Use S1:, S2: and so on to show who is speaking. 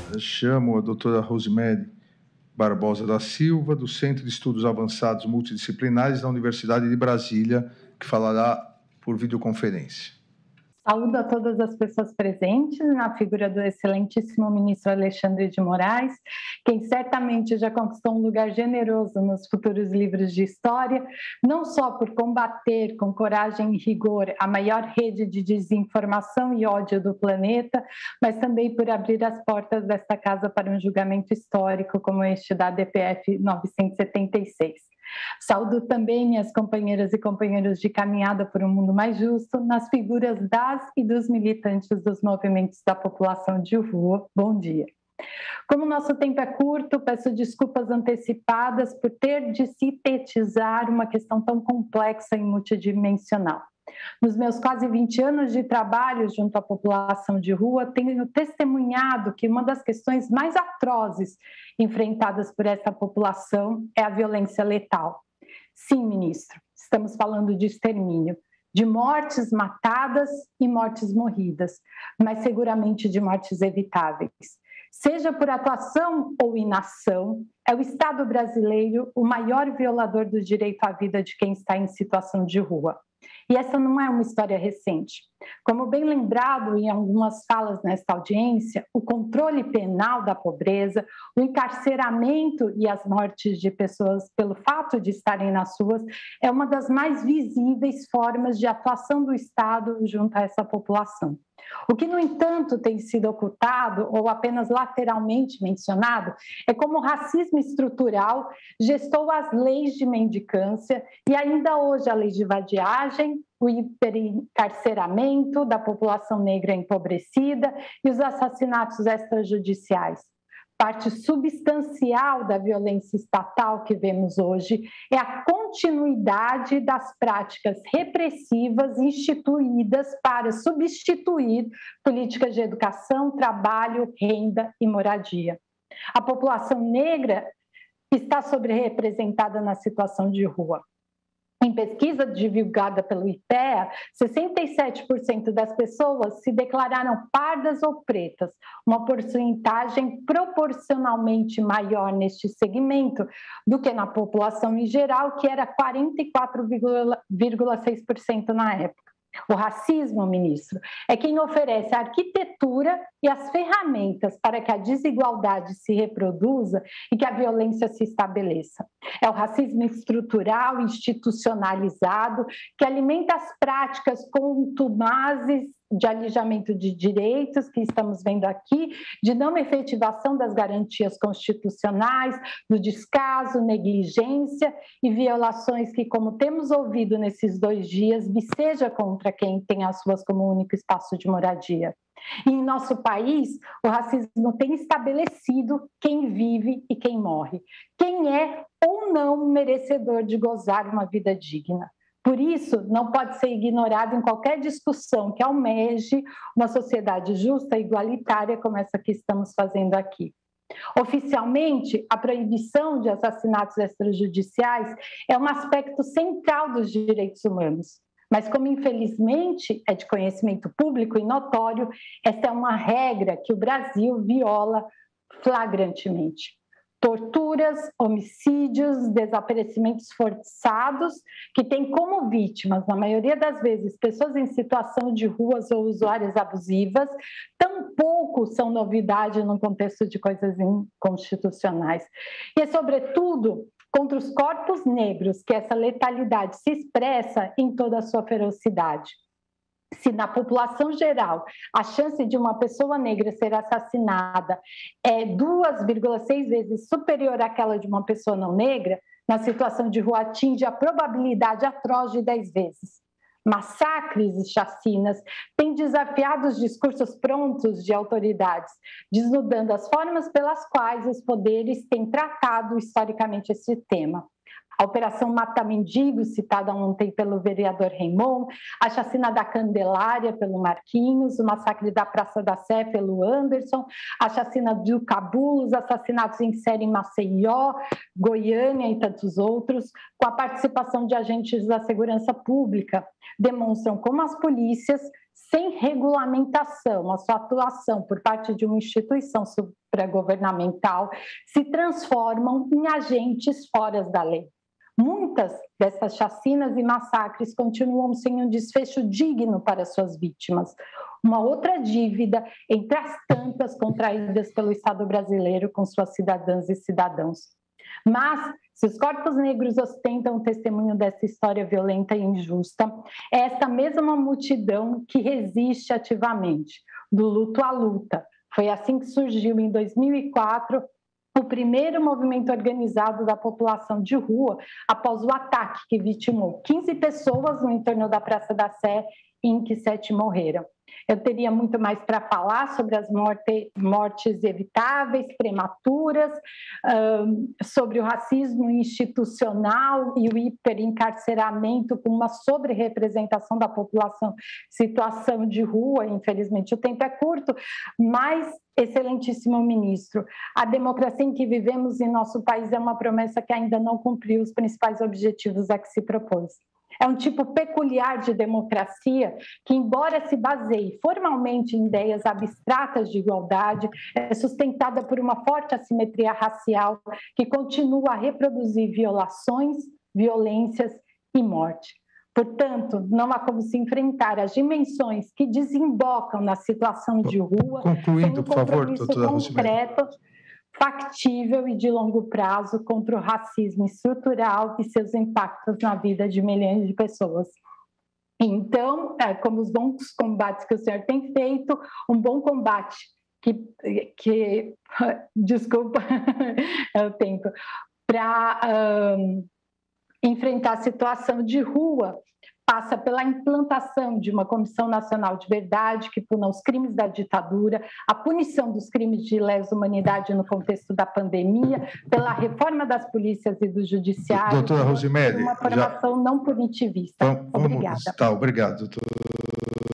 S1: chamo a doutora Rosemary Barbosa da Silva, do Centro de Estudos Avançados Multidisciplinares da Universidade de Brasília, que falará por videoconferência.
S2: Saúdo a todas as pessoas presentes na figura do excelentíssimo ministro Alexandre de Moraes, quem certamente já conquistou um lugar generoso nos futuros livros de história, não só por combater com coragem e rigor a maior rede de desinformação e ódio do planeta, mas também por abrir as portas desta casa para um julgamento histórico como este da DPF 976. Saúdo também minhas companheiras e companheiros de caminhada por um mundo mais justo nas figuras das e dos militantes dos movimentos da população de rua. Bom dia. Como nosso tempo é curto, peço desculpas antecipadas por ter de sintetizar uma questão tão complexa e multidimensional. Nos meus quase 20 anos de trabalho junto à população de rua, tenho testemunhado que uma das questões mais atrozes enfrentadas por essa população é a violência letal. Sim, ministro, estamos falando de extermínio, de mortes matadas e mortes morridas, mas seguramente de mortes evitáveis. Seja por atuação ou inação, é o Estado brasileiro o maior violador do direito à vida de quem está em situação de rua. E essa não é uma história recente. Como bem lembrado em algumas falas nesta audiência, o controle penal da pobreza, o encarceramento e as mortes de pessoas pelo fato de estarem nas ruas é uma das mais visíveis formas de atuação do Estado junto a essa população. O que, no entanto, tem sido ocultado ou apenas lateralmente mencionado é como o racismo estrutural gestou as leis de mendicância e ainda hoje a lei de vadiagem, o hiperencarceramento da população negra empobrecida e os assassinatos extrajudiciais. Parte substancial da violência estatal que vemos hoje é a continuidade das práticas repressivas instituídas para substituir políticas de educação, trabalho, renda e moradia. A população negra está sobre-representada na situação de rua. Em pesquisa divulgada pelo IPEA, 67% das pessoas se declararam pardas ou pretas, uma porcentagem proporcionalmente maior neste segmento do que na população em geral, que era 44,6% na época. O racismo, ministro, é quem oferece a arquitetura e as ferramentas para que a desigualdade se reproduza e que a violência se estabeleça. É o racismo estrutural, institucionalizado, que alimenta as práticas contumazes de alijamento de direitos que estamos vendo aqui, de não efetivação das garantias constitucionais, do descaso, negligência e violações que, como temos ouvido nesses 2 dias, viceja contra quem tem as ruas como único espaço de moradia. E em nosso país, o racismo tem estabelecido quem vive e quem morre, quem é ou não merecedor de gozar uma vida digna. Por isso, não pode ser ignorado em qualquer discussão que almeje uma sociedade justa e igualitária como essa que estamos fazendo aqui. Oficialmente, a proibição de assassinatos extrajudiciais é um aspecto central dos direitos humanos. Mas como infelizmente é de conhecimento público e notório, esta é uma regra que o Brasil viola flagrantemente. Torturas, homicídios, desaparecimentos forçados, que têm como vítimas, na maioria das vezes, pessoas em situação de ruas ou usuárias abusivas, tampouco são novidade no contexto de coisas inconstitucionais. E, sobretudo, contra os corpos negros, que essa letalidade se expressa em toda a sua ferocidade. Se na população geral a chance de uma pessoa negra ser assassinada é 2,6 vezes superior àquela de uma pessoa não negra, na situação de rua atinge a probabilidade atroz de 10 vezes. Massacres e chacinas têm desafiado os discursos prontos de autoridades, desnudando as formas pelas quais os poderes têm tratado historicamente esse tema. A Operação Mata Mendigos, citada ontem pelo vereador Raimon, a chacina da Candelária pelo Marquinhos, o massacre da Praça da Sé pelo Anderson, a chacina do Cabul, os assassinatos em série em Maceió, Goiânia e tantos outros, com a participação de agentes da segurança pública, demonstram como as polícias sem regulamentação, a sua atuação por parte de uma instituição supragovernamental, se transformam em agentes fora da lei. Muitas dessas chacinas e massacres continuam sem um desfecho digno para suas vítimas. Uma outra dívida entre as tantas contraídas pelo Estado brasileiro com suas cidadãs e cidadãos. Mas, se os corpos negros ostentam o testemunho dessa história violenta e injusta, é essa mesma multidão que resiste ativamente, do luto à luta. Foi assim que surgiu, em 2004, o primeiro movimento organizado da população de rua após o ataque que vitimou 15 pessoas no entorno da Praça da Sé, em que 7 morreram. Eu teria muito mais para falar sobre as mortes evitáveis, prematuras, sobre o racismo institucional e o hiperencarceramento com uma sobre-representação da população em situação de rua. Infelizmente, o tempo é curto, mas, excelentíssimo ministro, a democracia em que vivemos em nosso país é uma promessa que ainda não cumpriu os principais objetivos a que se propôs. É um tipo peculiar de democracia que, embora se baseie formalmente em ideias abstratas de igualdade, é sustentada por uma forte assimetria racial que continua a reproduzir violações, violências e morte. Portanto, não há como se enfrentar as dimensões que desembocam na situação de rua sem um compromisso concreto, factível e de longo prazo contra o racismo estrutural e seus impactos na vida de milhões de pessoas. Então, como os bons combates que o senhor tem feito, um bom combate desculpa, é o tempo, para enfrentar a situação de rua, passa pela implantação de uma Comissão Nacional de Verdade que puna os crimes da ditadura, a punição dos crimes de lesa humanidade no contexto da pandemia, pela reforma das polícias e do judiciário,
S1: doutora Rosiméry,
S2: uma formação não punitivista.
S1: Obrigada. Tá, obrigado, doutora.